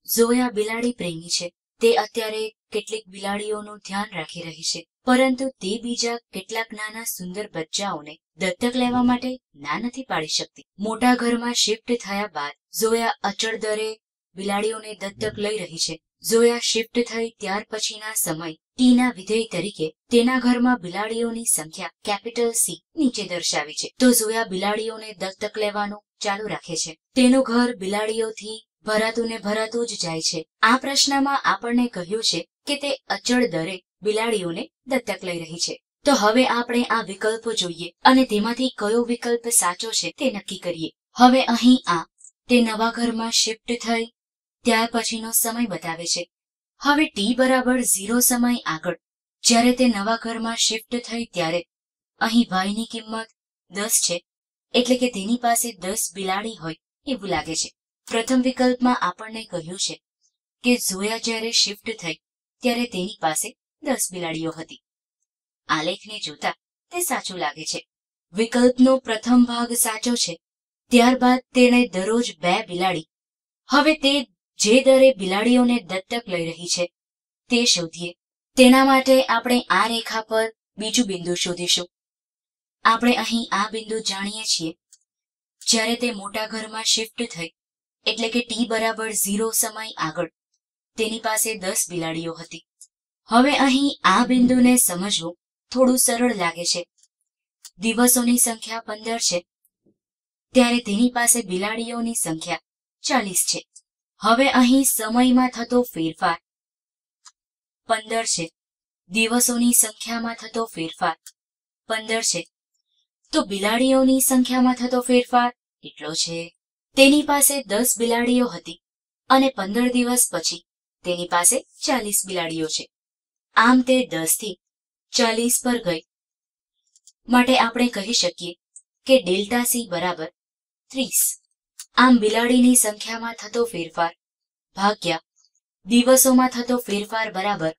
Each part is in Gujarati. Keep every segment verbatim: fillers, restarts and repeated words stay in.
ઝોયા બિલાડી પ્રેમી છે. તે અત્યારે કેટલીક બિલાડીઓનું ધ્યાન રાખી રહી છે, પરંતુ તે બીજા કેટલાક નાના સુંદર બચ્ચાઓને દત્તક લેવા માટે ના નથી પાડી શકતી. મોટા ઘરમાં શિફ્ટ થયા બાદ ઝોયા અચળ દરે બિલાડીઓને દત્તક લઈ રહી છે. ઝોયા શિફ્ટ થઈ ત્યાર પછીના સમય ટીના વિધેય તરીકે તેના ઘરમાં બિલાડીઓની સંખ્યા કેપિટલ સી નીચે દર્શાવી છે. તો ઝોયા બિલાડીઓને દત્તક લેવાનું ચાલુ રાખે છે. તેનું ઘર બિલાડીઓથી ભરાતું ને ભરાતું જ જાય છે. આ પ્રશ્નમાં આપણને કહ્યું છે કે તે અચળ દરે બિલાડીઓને દત્તક લઈ રહી છે. તો હવે આપણે આ વિકલ્પો જોઈએ અને તેમાંથી કયો વિકલ્પ સાચો છે તે નક્કી કરીએ. હવે અહીં આ તે નવા ઘરમાં શિફ્ટ થઈ ત્યાર પછીનો સમય બતાવે છે. હવે ટી બરાબર ઝીરો સમય આગળ જ્યારે તે નવા ઘરમાં શિફ્ટ થઈ ત્યારે અહીં વાયની કિંમત દસ છે, એટલે કે તેની પાસે દસ બિલાડી હોય એવું લાગે છે. પ્રથમ વિકલ્પમાં આપણને કહ્યું છે કે ઝોયા જ્યારે શિફ્ટ થઈ ત્યારે તેની પાસે દસ બિલાડીઓ હતી. આલેખને જોતા તે સાચું લાગે છે. વિકલ્પનો પ્રથમ ભાગ સાચો છે. ત્યારબાદ તેણે દરરોજ બે બિલાડી. હવે તે જે દરે બિલાડીઓને દત્તક લઈ રહી છે તે શોધીએ. તેના માટે આપણે આ રેખા પર બીજું બિંદુ શોધીશું. આપણે અહીં આ બિંદુ જાણીએ છીએ. જ્યારે તે મોટા ઘરમાં શિફ્ટ થઈ એટલે કે ટી બરાબર ઝીરો સમય આગળ તેની પાસે દસ બિલાડીઓ હતી. હવે અહીં આ બિંદુને સમજવું થોડું સરળ લાગે છે. દિવસોની સંખ્યા પંદર છે ત્યારે તેની પાસે બિલાડીઓની સંખ્યા ચાલીસ છે. હવે અહીં સમયમાં થતો ફેરફાર પંદર છે. દિવસોની સંખ્યામાં થતો ફેરફાર પંદર છે. તો બિલાડીઓની સંખ્યામાં થતો ફેરફાર કેટલો છે? તેની પાસે દસ બિલાડીઓ હતી અને પંદર દિવસ પછી તેની પાસે ચાલીસ બિલાડીઓ છે. આમ તે દસ થી ચાલીસ પર ગઈ. માટે આપણે કહી શકીએ કે ડેલ્ટા સી બરાબર ત્રીસ. આમ બિલાડીની સંખ્યામાં થતો ફેરફાર ભાગ્યા દિવસોમાં થતો ફેરફાર બરાબર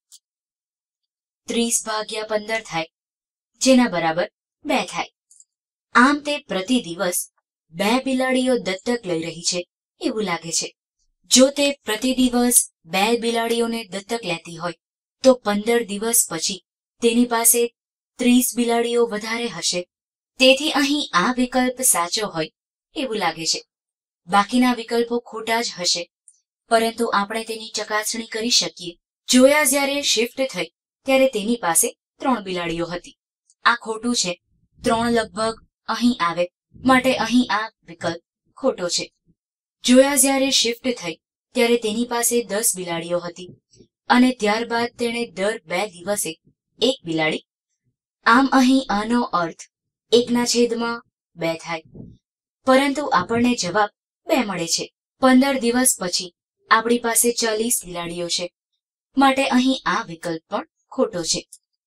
ત્રીસ ભાગ્યા પંદર થાય, જેના બરાબર બે થાય. આમ તે પ્રતિ દિવસ બે બિલાડીઓ દત્તક લઈ રહી છે એવું લાગે છે. જો તે પ્રતિ દિવસ બે બિલાડીઓને દત્તક લેતી હોય તો પંદર દિવસ પછી તેની પાસે ત્રીસ બિલાડીઓ વધારે હશે. તેથી અહીં આ વિકલ્પ સાચો હોય એવું લાગે છે. બાકીના વિકલ્પો ખોટા જ હશે, પરંતુ આપણે તેની ચકાસણી કરી શકીએ. જોયા જ્યારે શિફ્ટ થઈ ત્યારે તેની પાસે ત્રણ બિલાડીઓ હતી. આ ખોટું છે. ત્રણ લગભગ અહીં આવે, માટે અહીં આ વિકલ્પ ખોટો છે. જોયા જ્યારે શિફ્ટ થઈ ત્યારે તેની પાસે દસ બિલાડીઓ હતી અને ત્યારબાદ તેણે દર બે દિવસે એક બિલાડી. આમ અહીં આનો અર્થ એકના છેદમાં બે થાય, પરંતુ આપણને જવાબ બે મળે છે. પંદર દિવસ પછી આપણી પાસે ચાલીસ બિલાડીઓ છે, માટે અહીં આ વિકલ્પ પણ ખોટો છે.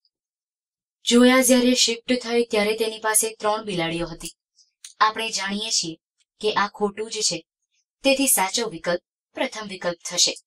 જોયા જ્યારે શિફ્ટ થઈ ત્યારે તેની પાસે ત્રણ બિલાડીઓ હતી. આપણે જાણીએ છીએ કે આ ખોટું જ છે. તેથી સાચો વિકલ્પ પ્રથમ વિકલ્પ થશે.